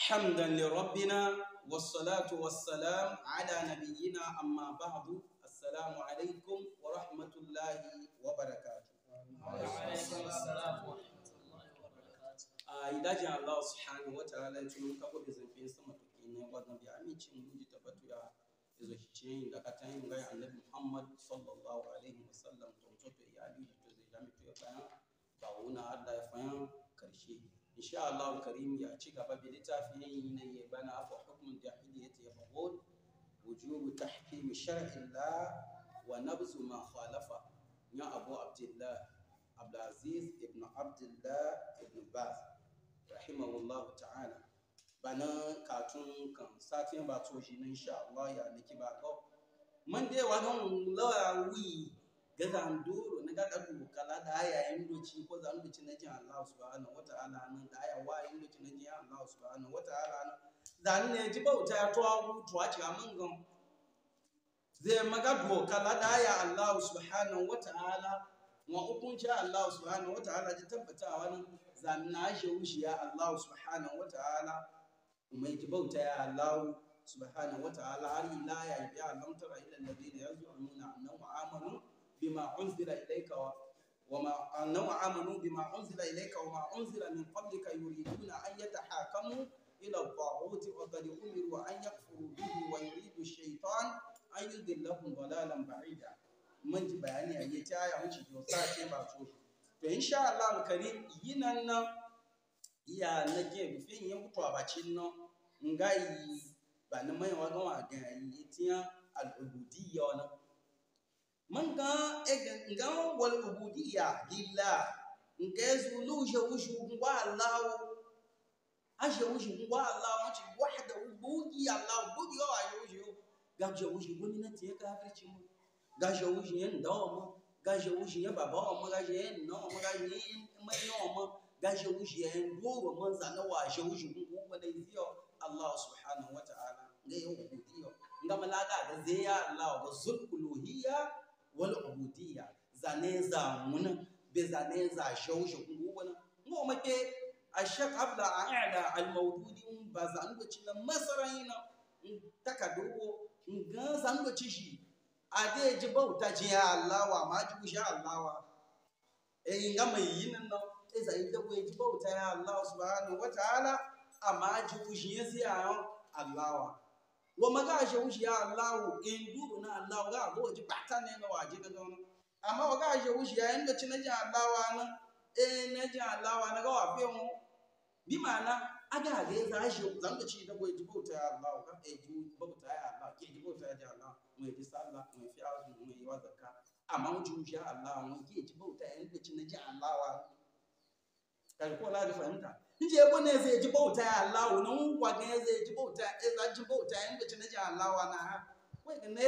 حمدا لربنا والصلاة والسلام على نبينا أما بعد السلام عليكم ورحمة الله وبركاته. idajin Allah subhanahu wa ta'ala ya tunu kako da zafi sama to ne wannan bi amincin mun ji tabbatu ya izo shi da katan ga Annabi Muhammad sallallahu alaihi wasallam to iyali to zai jami to bayan ba wuna Allah ya fayan karshe insha Allah karim ya ci gaba da littafin ne ya bana fa hukmun jahiliyyati ya faqul wujub tahkim shar'illah wa nabzu ma khalafa ya Abu Abdullah Abdulaziz ibn Abdullah ibn Baz rahimahullahu ta'ala bana katun kan satin ba to shi nan insha Allah ya niki ba ko man dai wa gan lawa wi ga zan doro na ga du kala da yayin doci ko zan doci na jin Allah subhanahu wata'ala nan da aya wa yin doci na jin Allah subhanahu wata'ala nan zan ne ji bauta to awu to a ci man gan zai maga do kala da aya Allah subhanahu wata'ala wa hukunci Allah subhanahu wata'ala ji tabbatawa nan zanna shi wushi ya Allah subhanahu wata'ala mai bauta ya Allah subhanahu wata'ala har ila ya bi Allah tara ila alladhina yaz'umuna annahum amanu bima unzila ilayka wa ma annahum amanu bima unzila ilayka wa ma unzila min qablika yuriduna an yatahakamu ila at-taghut wa qad umiru an yakfuru bihi wa yuridu ash-shaytan an yudillahum dalalan ba'ida man ji bayani a yi ta ya wuce to sace ba to to insha Allah karim yinan nan iya nake bufin yin mutu a bacin nan ngai ba na mai wa ga yi tiya al-ubudiyya wannan man ga ga wal ubudiyya lillah nga zulu shawushu ngwa Allah ashe wushu ngwa Allah wace wahda ubudiyya Allah ubudiyya wa yushu ga shawushu gwamnati ya kafirci mu ga shawushu yan dawo gaje wushi ya baba wa gaje yan no gaje mai no gaje wushi ya ndoro man zana wa je wushi ku ba dai ziyo Allah subhanahu wa ta'ala ga yau ubudiyya ngama laga ga ziya Allah ga zul uluhiyya wal ubudiyya zane za mun be zane za shawushi ku wala ngo make ashaq abla a'la al mawdudi ba zan ga cin masarayina takadugo ga zan ga ci shi ade ji bauta ji ya Allah wa ma ji sha Allah wa nga mai yin nan sai da ko ji bauta ya Allah subhanahu wataala amma ji shi ya siya Allah wa maga shi wushi ya Allah in duru na Allah ga go ji bata ne na waje da don amma wa ga shi wushi ya inda ci na ji Allah wa na na ji Allah wa na ga wa fe mu bi mana aga ga za shi zan da ci da ko ji bauta ya Allah ga ji bauta ya Allah ke ji bauta ya Allah mai ji sallah mai fi azumi mai yi wa zakka amma mu ji Allah mu ke ji bauta yayin da cin ji Allah wa kai ko la da fahimta inje ko ne zai ji bauta ya Allah nan wa ga zai ji bauta za ji bauta yayin da cin ji Allah wa na wai ga ne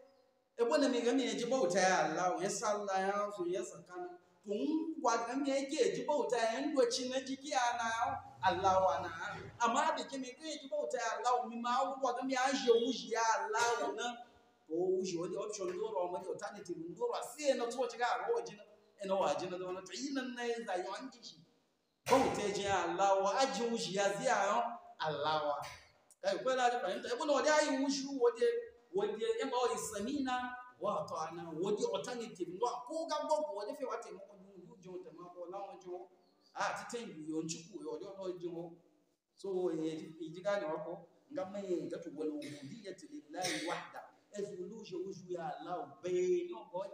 e ko ne me ga me ji bauta ya Allah ya sallah ya su ya zakka tun wa ga me yake ji bauta yayin da cin ji kiyana Allah wa na amma da ke me ga ji bauta ya Allah mi ma wa ga me ya je wuji ya Allah na ko shi wani option doro wani alternative doro sai na to ga ro wajina ina wajina da wani tayinan ne za yi wanki shi bauta ji Allah wa aji wushi ya ziya Allah wa kai ko la da fahimta ibn wadi ayi wushu wadi yan ba wai samina wa ta'ana wadi alternative ndo ko ga gogo wadi fe wate mo ko ju ta ma ko la wonjo titan yon chuku yo do jo so ji ga ne wako ngamme ga to wal ubudiyyati lillahi wahda ezuluje wuju ya Allah beyo goji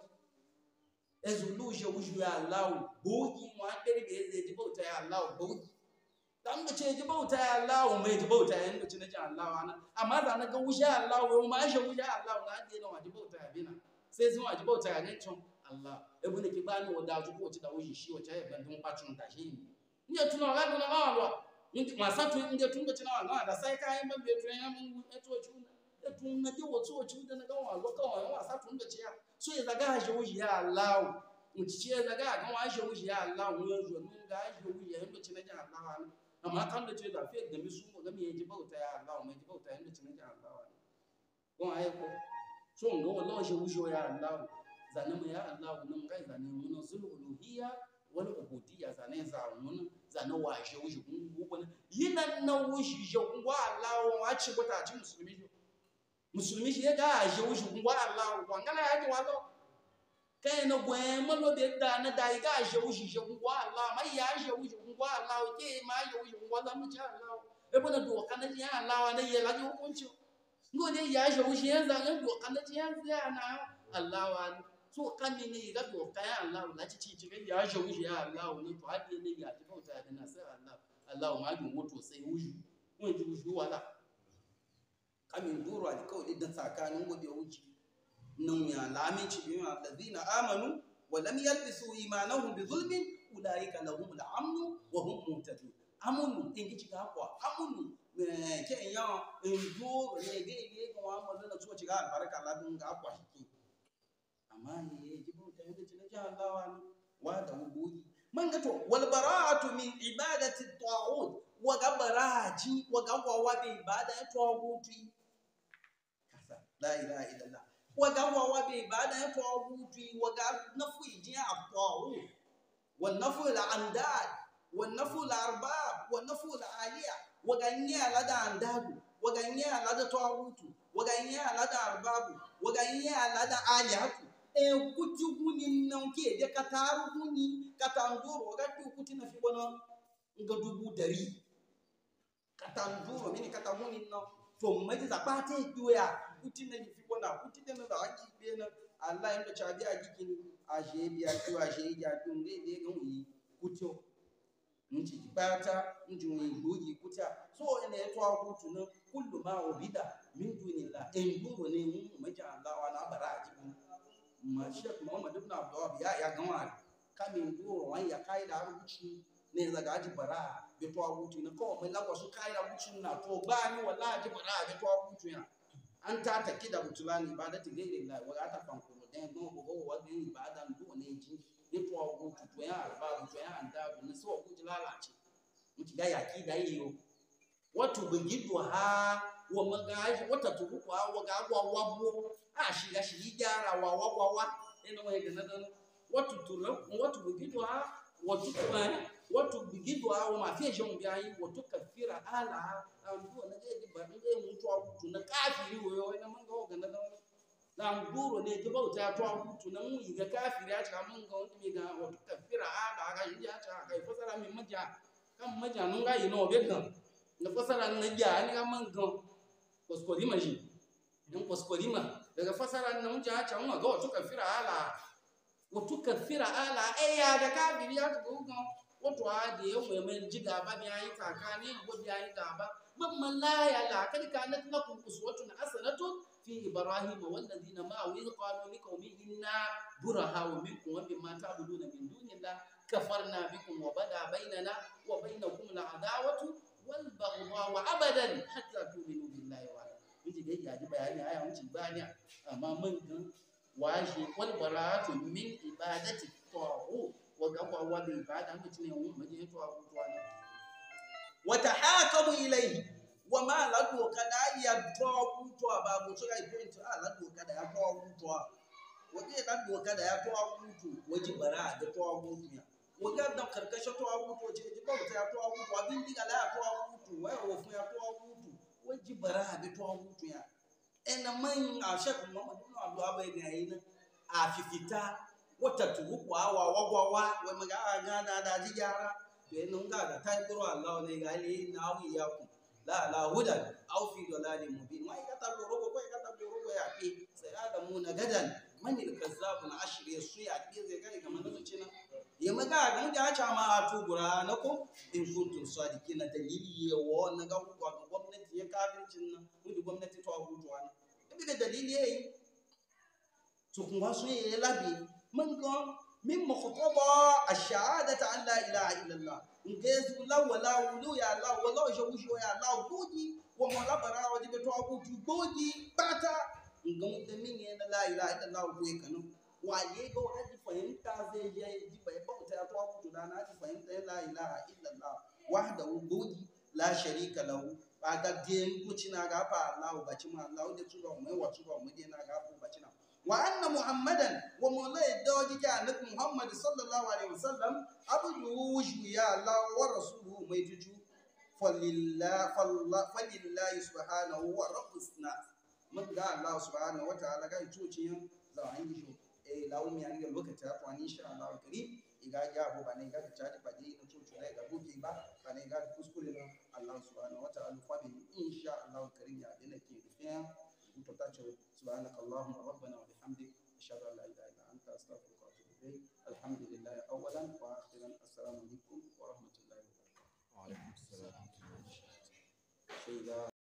ezuluje wuju ya Allah bogi mu adere be zai ji bauta ya Allah bogi dan da ce ji bauta ya Allah mai ji bauta ya inda cin ji Allah ana amma da na ga wuju Allah wo ma shi wuju Allah na je na waji bauta ya bina sai zuwa waji bauta ya ne tun Allah ibn ki bani wada ju ko ci da wuju shi wace ya bandun pacin da shi ni tuna ga na Allah ni ma sa tun inda tun da cin Allah da sai kai ban be tun ya mun eto chuna tun na ji wato da na gawa lo kawai wasa tun da ciya so ya zaga shi wuji ya Allah mu ci ya zaga ga wa shi wuji ya Allah mu yanzu mun ga shi wuji ya hindu cin ja Allah amma kan da ce da fe da misu mu ga me yaji bauta ya Allah mai ji bauta hindu cin ja Allah ko ai ko so ngo wallahi shi wuji ya Allah zanin mu ya Allah mun ga zanin mun zul uluhiyya wal ubudiyya zanin za mun zana wa je wuji gungu yinan na wuji je gungu Allah wa ci bata ci musulmi shi ga je wuji gungu Allah wa ngala ya ji walo kai na gwe malo be da na dai ga je wuji je gungu Allah mai ya je wuji gungu Allah ke ma je wuji gungu Allah mu ci Allah e bona do kana ji Allah na ye la ji hukunci ngode ya je wuji yanzu an do kana ji yanzu na Allah wa so kami ne ga do kaya Allah la ci ga ya je wuji ya Allah ne to hadi ne ya ji bauta da na sai Allah ma ji moto sai wuji mun ji wuji wala kamin duro a kawai da tsakanin gobe wuji nan ya laminci bi ma allazina amanu wa lam yalbisu imanahum bi zulmin ulaika lahum al-amn wa hum muhtadun amunu ingi ga kwa amunu ke ya duro ne ga wa mun da so ci ga albarka Allah dun ga kwa shi amma ne ji bauta da ci na Allah wa da wuji man ga to wal bara'atu min ibadati at-ta'ud wa gabaraji wa gawawa bi ibada tawaguti kasa la ilaha illallah wa gawawa bi ibada tawaguti wa ga nafu ji at-ta'ud wal nafu al-andad wal nafu al-arbab wal nafu al-aliya wa ganya lada andadu wa ganya lada tawagutu wa ganya lada arbabu wa ganya lada aliyatu kuti huni na nke de kataru huni katanduro wakati kuti na fibona nga dubu dari katanduro mini katahuni na to maji zapate juya kuti na fibona kuti de na haki be na Allah yanda chabi agikini aje biya tu aje ya tunge de gwi kutyo nji dibata nji ngi kuta so ene to akutu na kullu ma ubida min dunillah enduro ne mu maja Allah wa na baraji Sheikh Muhammad ibn Abdullah ya gama kamin duro wan ya kaida rubuci ne zaga ji bara be to abutu na ko mai lawa su kaida rubucin na to ba ni wallahi bara be to abutu ya an ta kida butulani ibadati gairi Allah wa ta fankuro dan no go wa bin ibadan do ne ji ne to abutu to ya alba to ya anda ne so ku lalace muti ga yaki da yiyo watu bigidu ha wa magaji wata tuku wa ga wabo shiga shi gyara wa ina wai ga nan watu bigidwa watu bigidwa wa mafiya jon biyayi watu kafira ala amdu na ga ba ga mutu abutu na kafiri woyo ina man ga nan dan duro ne ji bauta to abutu na mu ga kafiri ya ta man ga wani ga watu kafira ala ga yi ya ta kai fasara min maja kan maja nun ga yi no be kan na fasara na ja ni ga man ga koskori maji dan koskori ma daga fasara nan ja can ga wato kafira ala ya da kafiri ya tugo ga wato ade yau mai jiga ba da yayi kakani gobe yayi gaba man la ya la kad kanat lakum uswatun hasanatun fi ibrahim wal ladina ma wa qalu liqawmi inna buraha minkum wa bima ta'buduna min dunillah kafarna bikum wa bada bainana wa bainakum al adawatu wal baghdha wa abadan hatta tu'minu billahi wa miji dai ya ji bayani aya mun ci bayani amma mun gan waje wal baratu min ibadati ta'u wa gaba wa bi ibada mutum ne mun maje to abu to ana wa tahakamu ilayhi wa ma ladu kada ya ta'u to babu so ga point ladu kada ya ta'u to wa ke ladu kada ya ta'u to waji bara da ta'u to ya wa ga da karkashin ta'u to je ji ba ta ta'u to abin diga la ta'u to wai wa fu ya ta'u to waji bara da ta'u to ya ena man a Sheikh Muhammad ibn Abdullah bai ga yin a fifita wata tuku wa wagwawa wai maga ga da jigara to ena nga ga tai kuro Allah ne ga ni na wi ya ku la hudan aw fi dalalin mubin wai ka ta goro ko ka ta goro ya fi sai adamu na gadan man il kazzabun ashri suya ke zai ga ga manzo cina ya maga ga da cha ma tu gura na ko in kuntum sadiqina dalili yawo na ga ku gwamnati ya kafircin nan mu gwamnati to abutuwa ne bi da dalili yayi to kun wasu yayi labi mun ga min muqtada ash-shahadati an la ilaha illallah ngezu la wala ulu ya Allah wala jawushi ya Allah goji wa malabara wa dibe to abutu goji bata ngam da min ya la ilaha illallah ko kanu waye ga wani fahimta zai je ji bai bauta to abutu da na ji fahimta la ilaha illallah wahdahu goji la sharika lahu aga den kucina ga fa Allah baci ma Allah da tuba mai wa tuba mu dena ga fa baci na wa anna muhammadan wa mulai dawaji ka annabi muhammad sallallahu alaihi wasallam abduhu ya Allah wa rasuluhu mai juju falillahi subhanahu wa rabbus nas mun ga Allah subhanahu wa ta'ala ga tuciyin zaman gisho lawo mi an ga lokaci to an insha Allah karim iga ja bo bane ga ta ba dai in tuci ga buke ba bane ga kuskure na Allah subhanahu wa ta'ala fa bi insha Allah karim ya dena ke rufiya to ta ce subhanaka allahumma rabbana wa bihamdik ashhadu an la ilaha illa anta astaghfiruka wa atubu ilayk alhamdulillah awwalan wa akhiran assalamu alaikum wa rahmatullahi wa barakatuh. Wa alaikum assalam.